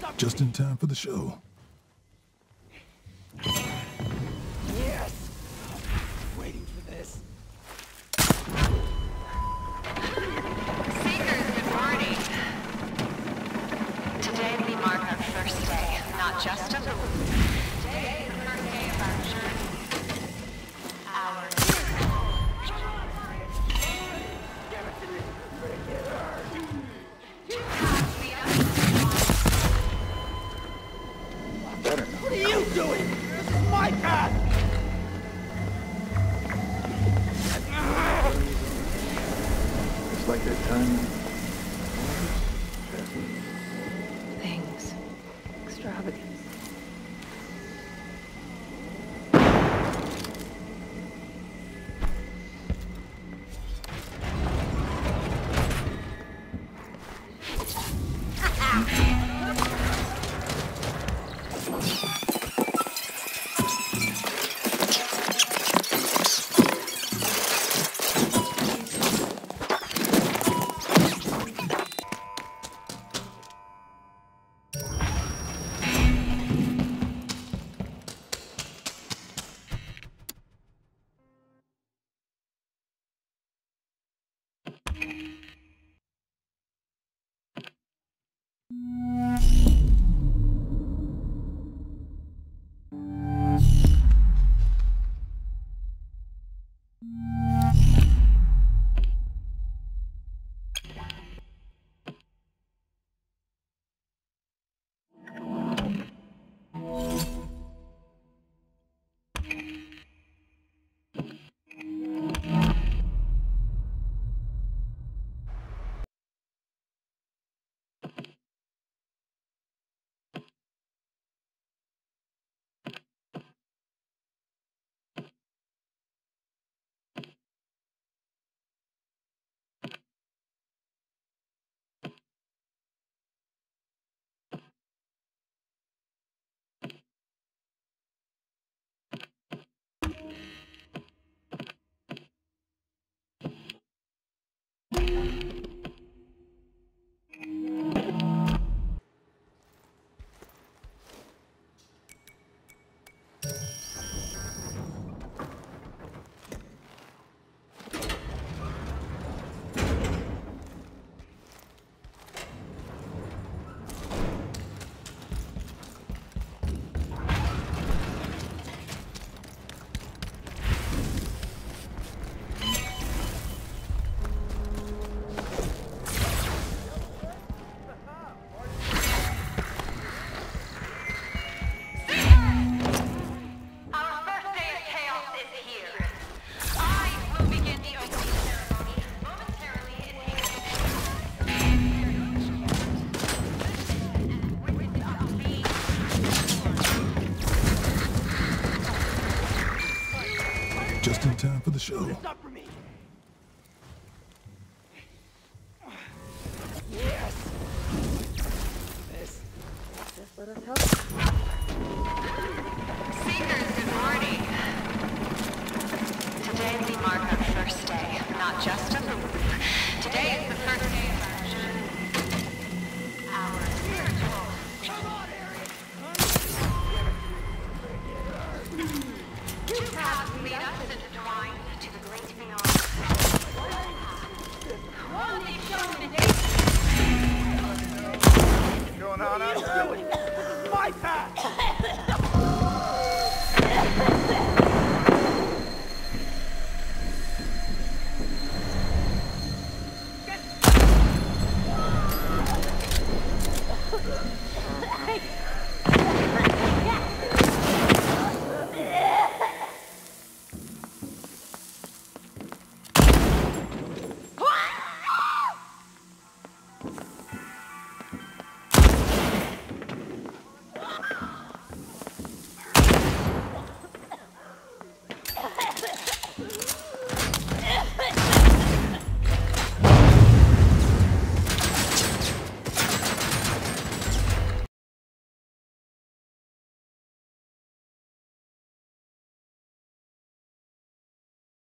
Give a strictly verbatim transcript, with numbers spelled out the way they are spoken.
Just in time for the show. Yes! Waiting for this. Seekers, good morning. Today we mark our first day, not just of the week. Today is the first day of our journey. Our What are you doing? This is my path! It's like that time. Things. Extravagance. Just in time for the show. It's not for me. Yes! This. Just let us help. Seekers, good morning. Today we mark our first day, not just of the week. Today is the first day of our journey. Our spiritual. Come on, Harry! Two paths lead us intertwined to the great beyond. One is shown in What's going on out there? This is my path!